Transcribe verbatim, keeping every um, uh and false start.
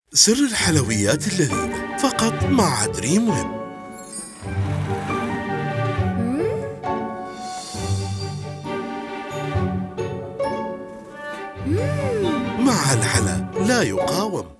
سر الحلويات اللذيذة فقط مع دريم ويب. مع الحلا لا يقاوم.